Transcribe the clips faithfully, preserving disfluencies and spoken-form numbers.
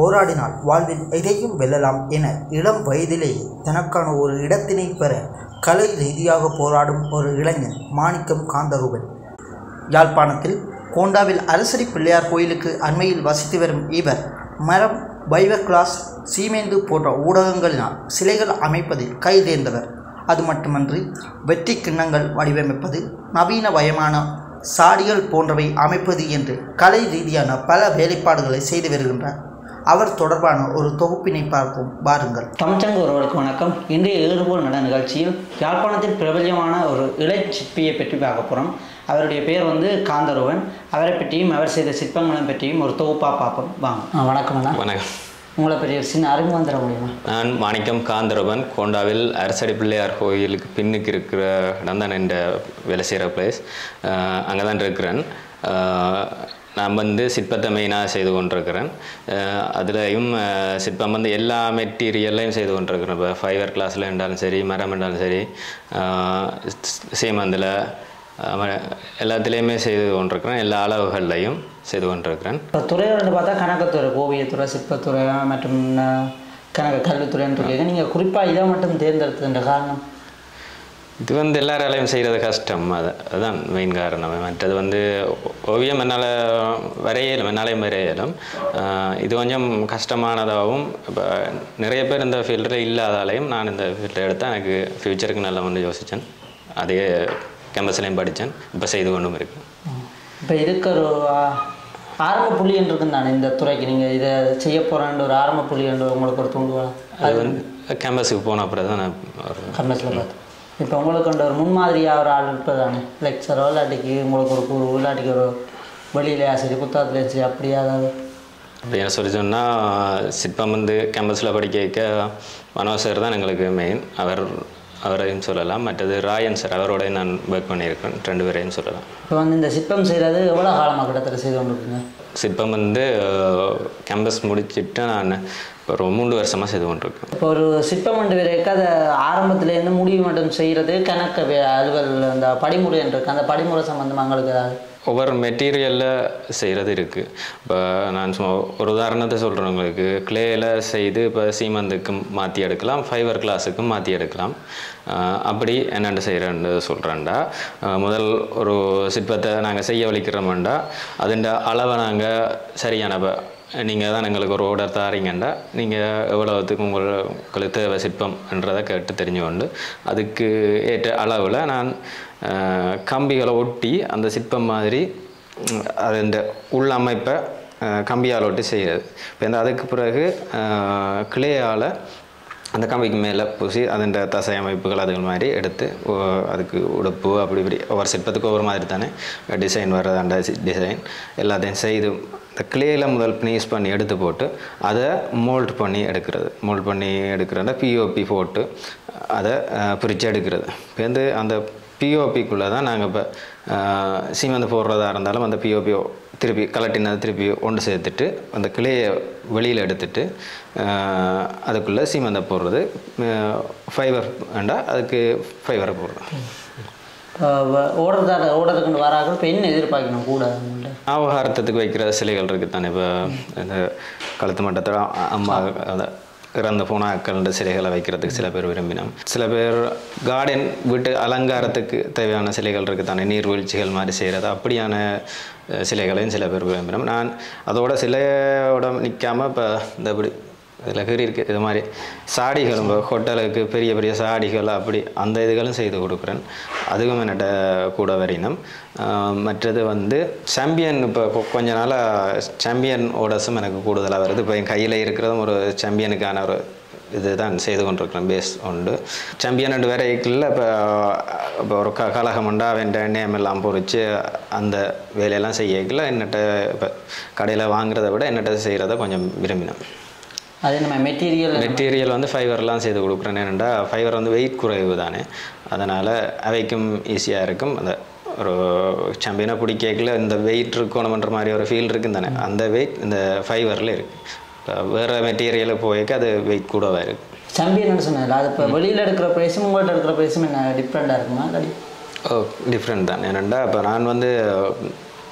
போராடினால் வாழ்வில் எதையும் வெல்லலாம் என இளம் வயதிலேயே தனக்கான ஒரு இடத்தினை பெற கலை ரீதியாக போராடும் ஒரு இளைஞன் மாணிக்கம் காந்தரூபன். யாழ்ப்பாணத்தில் கோண்டாவில் அரசடி பிள்ளையார் கோயிலுக்கு அண்மையில் வசித்து வரும் இவர் மரம், பைவர் கிளாஸ், சீமேந்து போன்ற ஊடகங்களினால் சிலைகள் அமைப்பதில் கைதேர்ந்தவர். அது மட்டுமன்றி வெற்றி கிண்ணங்கள் வடிவமைப்பது, நவீன வயமான சாடிகள் போன்றவை அமைப்பது என்று கலை ரீதியான பல வேலைப்பாடுகளை செய்து வருகின்றார். அவர் தொடர்பான ஒரு தொகுப்பினை பார்ப்போம் வாருங்கள். தமிழ்ச்சங்க ஒருவருக்கு வணக்கம். இன்றைய ஏறுபோல் நட நிகழ்ச்சியில் யாழ்ப்பாணத்தில் பிரபல்யமான ஒரு இளை சிற்பியை பற்றி பார்க்க போகிறோம். அவருடைய பேர் வந்து காந்தரூபன். அவரை பற்றியும் அவர் செய்த சிற்பங்களை பற்றியும் ஒரு தொகுப்பாக பார்ப்போம். வாங்க. வணக்கம் அண்ணா. வணக்கம். உங்களை பெரிய சின்ன அறிமுகம் தர முடியுமா? நான் மாணிக்கம் காந்தரூபன். கோண்டாவில் அரசடி பிள்ளையார் கோயிலுக்கு பின்னுக்கு இருக்கிற இடம் தான் என் வேலை செய்கிற பிளேஸ். அங்கே தான் இருக்கிறேன். நான் வந்து சிற்பத்தை மெயினாக செய்து கொண்டிருக்கிறேன். அதுலேயும் சிற்பம் வந்து எல்லா மெட்டீரியல்லையும் செய்து கொண்டிருக்கிறேன். இப்போ ஃபைவர் கிளாஸில் இருந்தாலும் சரி, மரம் இருந்தாலும் சரி, சீமந்தில் எல்லாத்துலேயுமே செய்து கொண்டிருக்கிறேன். எல்லா அளவுகள்லையும் செய்து கொண்டிருக்கிறேன். இப்போ துறையோடு பார்த்தா கணக்குத்துறை, ஓவியத்துறை, சிற்பத்துறை மற்றும் கணக்கு கல்வித்துறைன்னு இருக்கீங்க. நீங்கள் குறிப்பாக இதை மட்டும் தேர்ந்தெடுத்ததுன்ற காரணம்? இது வந்து எல்லாராலையும் செய்கிறது கஷ்டம். அது அதுதான் மெயின் காரணம். மற்றது வந்து ஓவியம் என்னால் வரையலும், என்னாலையும் வரையலும். இது கொஞ்சம் கஷ்டமானதாகவும் இப்போ நிறைய பேர் இந்த ஃபீல்டில் இல்லாதாலையும் நான் இந்த ஃபீல்டில் எடுத்தால் எனக்கு ஃப்யூச்சருக்கு நல்லா வந்து யோசித்தேன். அதே கேம்பஸ்லையும் படித்தேன். இப்போ செய்து கொண்டும் இருக்கேன். இப்போ இதுக்கு ஒரு ஆரம்ப புள்ளி என்று இருக்குன்னு தானே இந்த துறைக்கு நீங்கள் இதை செய்ய போகிறேன்ற ஒரு ஆரம்ப புள்ளி என்று உங்களுக்கு ஒரு தூண்டுவா? அது வந்து கேம்பஸுக்கு போன அப்புறம் தான் நான் கேம்பஸில் பார்த்து. இப்போ உங்களுக்கு ஒரு முன்மாதிரியாக ஒரு ஆள் இருப்பது தானே, லெக்சரோ இல்லாட்டிக்கு உங்களுக்கு ஒரு கூறு, இல்லாட்டிக்கு ஒரு வெளியிலையா சரி, புத்தகத்தில் சரி, அப்படியா அதாவது அப்படின்னு சொல்லி சொன்னால் சிற்பம் வந்து கேம்பஸில் படிக்க வைக்க மனோஜ் சார் தான் எங்களுக்கு மெயின். அவர் அவரையும் சொல்லலாம். மற்றது ராயன் சார், அவரோட நான் ஒர்க் பண்ணியிருக்கேன். ரெண்டு பேரையும் சொல்லலாம். இப்போ வந்து இந்த சிற்பம் செய்கிறது எவ்வளோ காலமாக கிட்டத்தட்ட செய்து கொண்டிருக்குங்க? சிற்பம் வந்து கேம்பஸ் முடிச்சுட்டு நான் இப்போ ஒரு மூன்று வருஷமாக செய்து கொண்டிருக்கேன். இப்போ ஒரு சிற்பம் ஒன்று வரைக்கும் அதை ஆரம்பத்துலேருந்து முடிவு மட்டும் செய்கிறது கணக்கு அலுவல் அந்த படிமுறை இருக்குது. அந்த படிமுறை சம்மந்தமாக எங்களுக்கு ஏதாவது ஒவ்வொரு மெட்டீரியலில் செய்கிறது இருக்குது. இப்போ நான் சும்மா ஒரு உதாரணத்தை சொல்கிறேன் உங்களுக்கு. கிளேயில் செய்து இப்போ சீமந்துக்கும் மாற்றி எடுக்கலாம், ஃபைவர் கிளாஸுக்கும் மாற்றி எடுக்கலாம். அப்படி என்னென்னு செய்கிறேன்னு சொல்கிறேன்டா, முதல் ஒரு சிற்பத்தை நாங்கள் செய்ய வலிக்கிறோம்டா அதுண்ட அளவை நாங்கள் சரியான நீங்கள் தான் எங்களுக்கு ஒரு ஆர்டர் தாரீங்கண்டா நீங்கள் எவ்வளோத்துக்கு உங்கள் உங்களுக்கு தேவை சிற்பம்ன்றதை கேட்டு தெரிஞ்சு கொண்டு அதுக்கு ஏற்ற அளவில் நான் கம்பிகளை ஒட்டி அந்த சிற்பம் மாதிரி அது இந்த உள் அமைப்பை கம்பியால் ஒட்டி செய்கிறது. இப்போ இந்த அதுக்கு பிறகு கிளேயால் அந்த கம்பிக்கு மேலே பூசி அதன் தசை அமைப்புகள் அதுகள் மாதிரி எடுத்து அதுக்கு உடுப்பு அப்படி இப்படி ஒவ்வொரு சிற்பத்துக்கு ஒவ்வொரு மாதிரி தானே டிசைன் வர்றதாண்ட டிசைன் எல்லாத்தையும் செய்து இந்த கிளேயில் முதல் ப்ளீஸ் பண்ணி எடுத்து போட்டு அதை மோல்ட் பண்ணி எடுக்கிறது. மோல்ட் பண்ணி எடுக்கிறத பிஓபி போட்டு அதை பிரித்து எடுக்கிறது. இப்போ வந்து அந்த பிஓபிக்குள்ளே தான் நாங்கள் இப்போ சீமந்து போடுறதா இருந்தாலும் அந்த பிஓபி திருப்பி கலட்டினதை திருப்பி ஒன்று சேர்த்துட்டு அந்த கிளையை வெளியில் எடுத்துட்டு அதுக்குள்ளே சீமந்தை போடுறது. ஃபைவர் வேண்டாம், அதுக்கு ஃபைவரை போடுறோம். ஓடுறதா ஓடுறதுக்கு வராங்க. இப்போ என்ன எதிர்பார்க்கணும் கூட ஆவகாரத்துக்கு வைக்கிற சிலைகள் இருக்குது தானே. இப்போ இந்த கழுத்து மட்டத்தில் அம்மா அந்த இறந்து போன அக்கள்ன்ற சிலைகளை வைக்கிறதுக்கு சில பேர் விரும்பினோம். சில பேர் கார்டன் வீட்டு அலங்காரத்துக்கு தேவையான சிலைகள் இருக்குது தானே, நீர்வீழ்ச்சிகள் மாதிரி செய்கிறது, அப்படியான சிலைகளையும் சில பேர் விரும்பினோம். நான் அதோட சிலையோட நிற்காமல் இப்போ இந்த இப்படி இதில் கீறி இருக்குது இது மாதிரி சாடிகளும் இப்போ ஹோட்டலுக்கு பெரிய பெரிய சாடிகள் அப்படி அந்த இதுகளும் செய்து கொடுக்குறேன். அதுவும் என்னட்ட கூட வரையினம். மற்றது வந்து சாம்பியன் இப்போ கொஞ்ச நாளாக சாம்பியன் ஓடஸும் எனக்கு கூடுதலாக வருது. இப்போ என் கையில் இருக்கிறதும் ஒரு சாம்பியனுக்கான ஒரு இது தான் செய்து கொண்டிருக்கிறேன். பேஸ் உண்டு சாம்பியன் ரெண்டு வெரைட்டியில் இப்போ இப்போ ஒரு க கலகமுண்டா வெண்ட நேம் எல்லாம் பொறிச்சு அந்த வேலையெல்லாம் செய்யல என்னட்ட இப்போ கடையில் வாங்குறத விட என்னட்ட செய்கிறத கொஞ்சம் விரும்பினேன். அது நம்ம மெட்டீரியல் மெட்டீரியல் வந்து ஃபைவர்லாம் செய்து கொடுக்குறேன். ஏன்னா ஃபைவர் வந்து வெயிட் குறைவு தானே, அதனால் அவைக்கும் ஈஸியாக இருக்கும். அந்த ஒரு சாம்பியனை பிடிக்கல இந்த வெயிட் இருக்கணுமன்ற மாதிரி ஒரு ஃபீல் இருக்குது தானே, அந்த வெயிட் இந்த ஃபைவரில் இருக்குது. வேறு மெட்டீரியலுக்கு போய்க்கு அது வெயிட் கூடவாக இருக்குது. சாம்பியன் சொன்னதில்ல, அது இப்போ வெளியில் எடுக்கிற ப்ரைஸும் உங்கள்கிட்ட எடுக்கிற ப்ரைஸும் என்ன டிஃப்ரெண்ட்டாக இருக்குமா? ஓ டிஃப்ரெண்ட் தான். ஏன்னா இப்போ நான் வந்து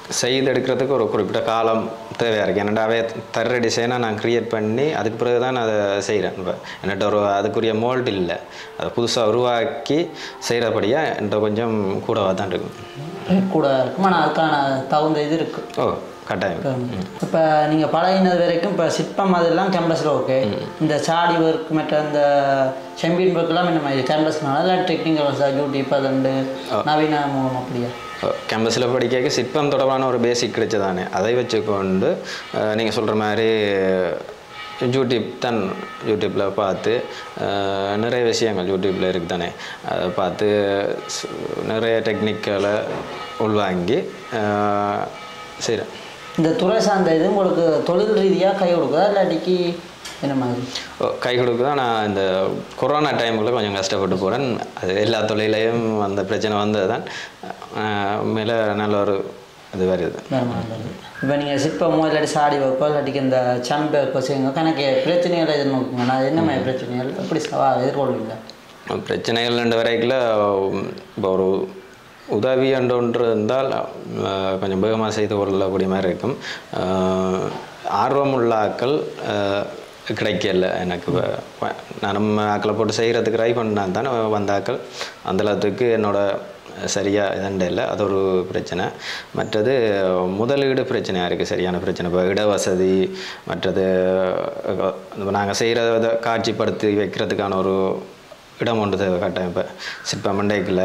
செய்தெடுக்கிறதுக்கு ஒரு குறிப்பிட்ட காலம் தேவையாக இருக்குது. என்னடா அவே தர்ற டிசைனாக நான் க்ரியேட் பண்ணி அதுக்கு பிறகு தான் நான் அதை செய்கிறேன். இப்போ என்கிட்ட ஒரு அதுக்குரிய மோல்டு இல்லை, அதை புதுசாக உருவாக்கி செய்கிறபடியாக என்கிட்ட கொஞ்சம் கூடவாக தான் இருக்கும். கூட இருக்கும், ஆனால் அதுக்கான தகுந்த இது இருக்குது. ஓ கட்டாயம். இப்போ நீங்கள் பழகினது வரைக்கும் இப்போ சிற்பம் அதெல்லாம் கேம்பஸில் ஓகே. இந்த சாடி ஒர்க் மற்ற இந்த செம்பியன் ஒர்க்லாம் இந்த மாதிரி கேம்பஸ்னால இல்லை டெக்னிக்கல் யூடியூப் அதுண்டு நவீன மூலம் அப்படியா? கேம்பஸில் படிக்க சிற்பம் தொடர்பான ஒரு பேசிக் கிடைச்சதானே, அதை வச்சுக்கொண்டு நீங்கள் சொல்கிற மாதிரி யூடியூப் தான், யூடியூப்பில் பார்த்து நிறைய விஷயங்கள் யூடியூப்பில் இருக்குது தானே, அதை பார்த்து நிறைய டெக்னிக்கலை உள்வாங்கி செய்கிறேன். இந்த துறை சார்ந்த இது உங்களுக்கு தொழில் ரீதியாக கை கொடுக்குதா இல்லாட்டிக்கு என்ன மாதிரி? கை கொடுக்குதா. நான் இந்த கொரோனா டைமுக்குள்ளே கொஞ்சம் கஷ்டப்பட்டு போகிறேன். அது எல்லா தொழிலையும் அந்த பிரச்சனை வந்தது தான். மேலே நல்ல ஒரு இது வருது. இப்போ நீங்கள் சிற்பமோ இல்லாட்டி சாடி வைப்போ இல்லாட்டிக்கு இந்த சம்பை வைப்போ செய்யுங்க, கணக்கு பிரச்சனைகளை எதிர்நோக்குங்க. நான் என்ன மாதிரி பிரச்சனைகள் எப்படி சவால் எதிர்கொள்வீங்க? பிரச்சனைகள் ரெண்டு வரைக்குள்ள இப்போ ஒரு உதவி அன்று ஒன்று இருந்தால் கொஞ்சம் வேகமாக செய்து கொள்ளக்கூடிய மாதிரி இருக்கும். ஆர்வமுள்ள ஆக்கள் கிடைக்கல எனக்கு. நான் நம்ம ஆக்களை போட்டு செய்கிறதுக்கு ட்ரை பண்ணால் தானே வந்த ஆக்கள் அந்தளவுக்கு என்னோடய சரியாக இதண்ட இல்லை, அது ஒரு பிரச்சனை. மற்றது முதலீடு பிரச்சனையாக இருக்குது, சரியான பிரச்சனை. இப்போ இட வசதி, மற்றது நாங்கள் செய்கிறத காட்சிப்படுத்தி வைக்கிறதுக்கான ஒரு இடம் ஒன்று தேவை கட்டாயம். இப்போ சிற்ப மண்டைக்குள்ள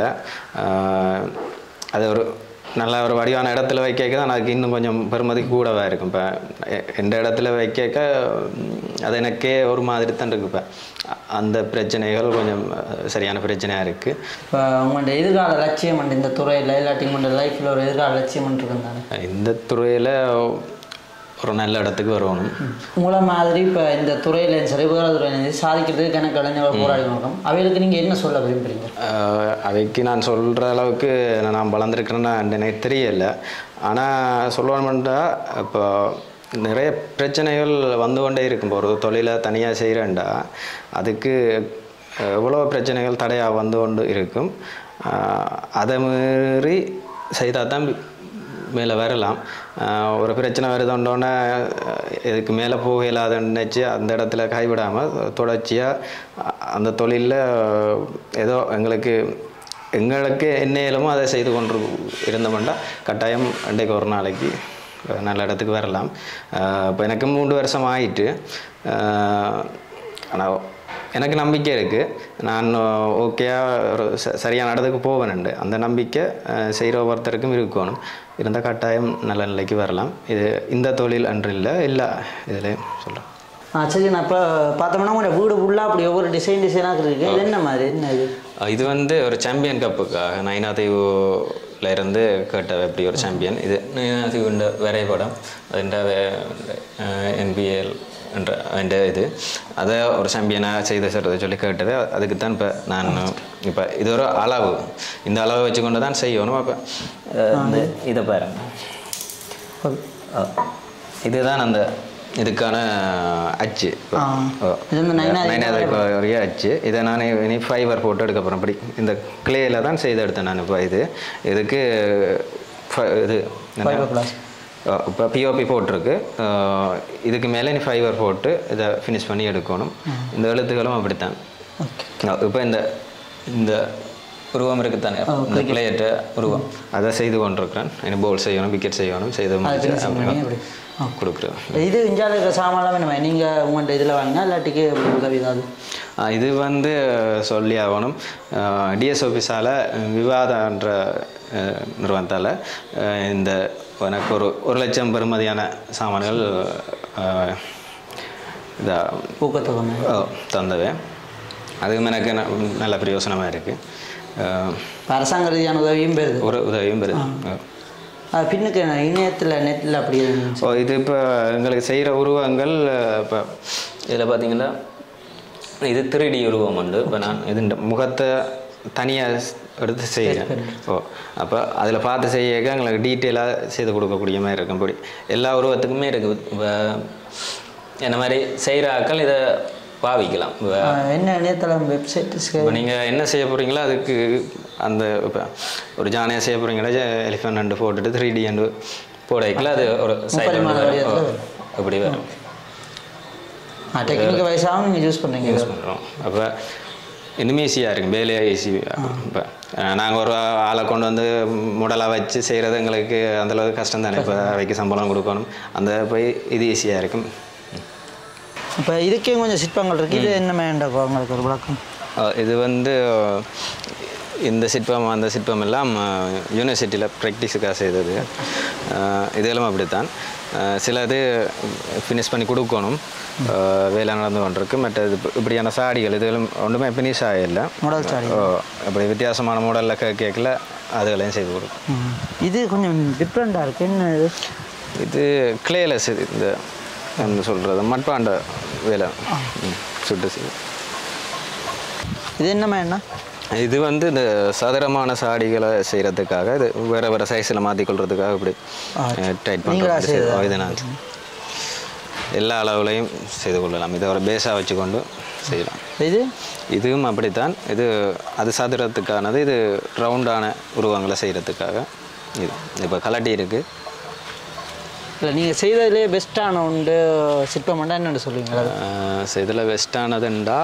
அது ஒரு நல்ல ஒரு வடிவான இடத்துல வைக்க தான் அதுக்கு இன்னும் கொஞ்சம் பெருமதி கூடவாக இருக்கும். இப்போ எந்த இடத்துல வைக்க அது எனக்கே ஒரு மாதிரி தான் இருக்குது. இப்போ அந்த பிரச்சனைகள் கொஞ்சம் சரியான பிரச்சனையாக இருக்குது. இப்போ உங்களோட எதிர்கால லட்சியம் அண்ட் இந்த துறையில் இல்லாட்டி உங்களோட லைஃப்பில் ஒரு எதிர்கால லட்சியம் இருக்குங்க தானே? இந்த துறையில் ஒரு நல்ல இடத்துக்கு வரணும். உங்களை மாதிரி இப்போ இந்த துறையில் சரி வேறு துறையில் சாதிக்கிறதுக்கு கணக்கு இளைஞர்கள் போராடி வரோம். அவைகளுக்கு நீங்கள் என்ன சொல்ல விரும்புகிறீங்க? அவைக்கு நான் சொல்கிற அளவுக்கு நான் வளர்ந்துருக்கிறேன்னா எனக்கு தெரியலை. ஆனால் சொல்லணும்னா இப்போ நிறைய பிரச்சனைகள் வந்து கொண்டே இருக்கும். இப்போ ஒரு தொழிலை தனியாக செய்கிறேன்டா அதுக்கு எவ்வளோ பிரச்சனைகள் தடையாக வந்து கொண்டு இருக்கும். அதை மீறி செய்தால் தான் மேலே வரலாம். ஒரு பிரச்சனை வருதுன்றோன்னே இதுக்கு மேலே போக இல்லாதன்னு நினச்சி அந்த இடத்துல கைவிடாமல் தொடர்ச்சியாக அந்த தொழிலில் ஏதோ எங்களுக்கு எங்களுக்கு என்ன இயலுமோ அதை செய்து கொண்டு இருந்தோம்னா கட்டாயம் அன்றைக்கு ஒரு நாளைக்கு நல்ல இடத்துக்கு வரலாம். இப்போ எனக்கு மூன்று வருஷம் ஆகிட்டு, ஆனால் எனக்கு நம்பிக்கை இருக்குது. நான் ஓகேயாக ஒரு ச சரியான இடத்துக்கு போவேனுண்டு. அந்த நம்பிக்கை செய்கிற ஒவ்வொருத்தருக்கும் இருக்கணும். இருந்தால் கட்டாயம் நல்ல நிலைக்கு வரலாம். இது இந்த தொழில் அன்று இல்லை, இல்லை இதில் சொல்கிறேன். ஆ சரி. நான் இப்போ பார்த்தோம்னா உங்களோட வீடு ஃபுல்லாக அப்படி ஒவ்வொரு டிசைன் டிசைனாக இருக்குது. இது என்ன மாதிரி என்ன இது? இது வந்து ஒரு சாம்பியன் கப்புக்காக நைனாதீவில் இருந்து கேட்ட எப்படி ஒரு சாம்பியன். இது நைனாதீவுண்ட வரைபடம், அதுண்ட என்பிஎல் என்ற அந்த இது அதை ஒரு சாம்பியனாக செய்து சொல்கிறத சொல்லி கேட்டது. அதுக்கு தான் இப்போ நான் இப்போ இது ஒரு அளவு, இந்த அளவை வச்சுக்கொண்டு தான் செய்யணும். இப்போ இந்த இதை பாருங்க, இதுதான் அந்த இதுக்கான அச்சு, நைனாதிபதிய அச்சு. இதை நான் இனி ஃபைபர் போட்டு எடுக்க போகிறேன். இப்படி இந்த கிளேயில் தான் செய்து எடுத்தேன் நான். இப்போ இது இதுக்கு இது இப்போ பிஓபி போட்டிருக்கு. இதுக்கு மேலே நீ ஃபைபர் போட்டு இதை ஃபினிஷ் பண்ணி எடுக்கணும். இந்த எழுத்துக்களும் அப்படித்தான். இப்போ இந்த இந்த உருவம் இருக்குது தானே, இந்த பிளேயர்ட்ட உருவம், அதை செய்து கொண்டிருக்கிறேன். எனக்கு போல் செய்யணும், விக்கெட் செய்யணும், செய்து கொடுக்குறேன். இது இந்தியாவில் இருக்கிற சாமான்லாம் வேணுமா? நீங்கள் உங்கள்கிட்ட இதில் வாங்கினா இல்லாட்டிக்கு உதவி ஏதாவது? இது வந்து சொல்லி ஆகணும். டிஎஸ் ஆஃபீஸால் விவாதன்ற நிறுவனத்தால் இந்த எனக்கு ஒரு ஒரு லட்சம் பெறுமதியான சாமான்கள் இதாக ஊக்கத்தொகை தந்தது. அதுவும் எனக்கு நல்ல பிரயோசனமாக இருக்குது. அரசாங்க ரீதியான உதவியும் பெறுது, ஒரு உதவியும் பெறுது. பின்னுக்கு இணையத்தில் நெட்டில் அப்படி ஓ இது இப்போ எங்களுக்கு செய்கிற உருவங்கள் இப்போ இதில் பார்த்தீங்கன்னா இது த்ரீ டி உருவம் உண்டு. இப்போ நான் இது முகத்தை தனியாக எடுத்து செய்கிறேன். ஓ அப்போ அதில் பார்த்து செய்ய எங்களுக்கு டீட்டெயிலாக செய்து கொடுக்கக்கூடிய மாதிரி இருக்கும். இப்படி எல்லா உருவத்துக்குமே இருக்குது. இப்போ என்ன மாதிரி செய்கிற ஆக்கள் இதை பாவிக்கலாம். என்ன இணையதளம் வெப்சைட் இப்போ நீங்கள் என்ன செய்ய போகிறீங்களோ அதுக்கு அந்த இப்போ ஒரு ஜானையாக செய்ய போகிறீங்களா எலிஃபென்ட் அண்டு போட்டுட்டு த்ரீ டி அண்டு போடைக்குள்ள அது ஒரு சைடு அப்படி வரும். டெக்னிக்கல் வைஸாகவும் நீங்கள் யூஸ் பண்ணுறீங்க. யூஸ் பண்ணுறோம். அப்போ இன்னும் ஈஸியாக இருக்கும், வேலையாக ஈஸி. இப்போ நாங்கள் ஒரு ஆளை கொண்டு வந்து முடலாக வச்சு செய்கிறது எங்களுக்கு அந்தளவுக்கு கஷ்டம் தானே. இப்போ அவைக்கு சம்பளம் கொடுக்கணும், அந்த போய் இது ஈஸியாக இருக்கும். இப்போ இதுக்கே கொஞ்சம் சிற்பங்கள் இருக்குது. இது என்ன வேண்டாம் உங்களுக்கு ஒரு விளக்கம்? இது வந்து இந்த சிற்பம் அந்த சிற்பம் எல்லாம் யூனிவர்சிட்டியில் ப்ராக்டிஸுக்காக செய்தது. இதெல்லாம் அப்படித்தான். சிலது ஃபினிஷ் பண்ணி கொடுக்கணும், வேலை நடந்து கொண்டிருக்கு. மற்ற இது இப்படியான சாடிகள் இதெல்லாம் ஒன்றுமே ஃபினிஷ் ஆகலை. மாடல் சாடி அப்படி வித்தியாசமான மாடலில் கேட்கல அதுகளையும் செய்து கொடுக்கும். இது கொஞ்சம் டிஃப்ரெண்ட்டாக இருக்குது. என்ன இது? இது கிளேலஸ். இது இந்த என்ன சொல்கிறது, மட்பாண்ட வேலை சுட்டு செய்து. இது என்னம்மா என்ன? இது வந்து இந்த சதுரமான சாடிகளை செய்கிறதுக்காக, இது வேறு வேறு சைஸில் மாற்றிக்கொள்றதுக்காக இப்படி டைட் பண்ணுறது. இது நான் எல்லா அளவுலையும் செய்து கொள்ளலாம். இதை ஒரு பேஸாக வச்சுக்கொண்டு செய்யலாம். இது இதுவும் அப்படித்தான். இது அது சதுரத்துக்கானது, இது ரவுண்டான உருவங்களை செய்கிறதுக்காக. இது இப்போ கலட்டி இருக்குது. இல்லை நீங்கள் செய்ததுலே பெஸ்ட்டான உண்டு சிற்பம்ண்டா என்னென்னு சொல்லுவீங்களா? செய்ததில் பெஸ்ட்டானதுண்டா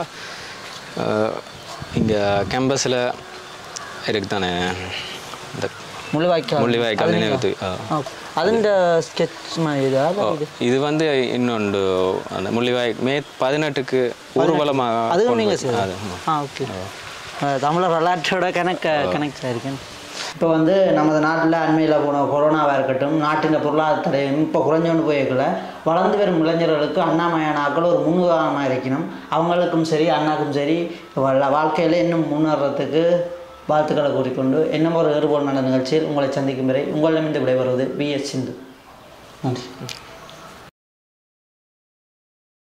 இங்கே கேம்பஸில் இருக்கு தானே இந்த முள்ளிவாய்க்கால். முள்ளிவாய்க்கால் நினைவு. அதுண்ட ஸ்கெட்ச் மாதிரி இது வந்து இன்னொன்று அந்த முள்ளிவாய் மே பதினெட்டுக்கு ஊர்வலமாக அதுவும் நீங்கள் செய்யாது. ஆ ஓகே. தமிழர் வரலாற்றோட கணக்கு கனெக்ட் ஆகிருக்கேன். இப்போ வந்து நமது நாட்டில் அண்மையில் போன கொரோனாவாக இருக்கட்டும், நாட்டின் பொருளாதாரம் இப்போ குறைஞ்சோன்னு போயிருக்கல, வளர்ந்து வரும் இளைஞர்களுக்கு அண்ணாமயானாக்கள் ஒரு முன்னுதாரணமாக இருக்கணும். அவங்களுக்கும் சரி அண்ணாக்கும் சரி வாழ்க்கையில் இன்னும் முன்னேறத்துக்கு வாழ்த்துக்களை கூறிக்கொண்டு இன்னும் ஒரு ஏறுபோல் நல்ல நிகழ்ச்சியில் உங்களை சந்திக்கும் வரை உங்களிடமிருந்து விடைபெறுவது வி எஸ் சிந்து. நன்றி.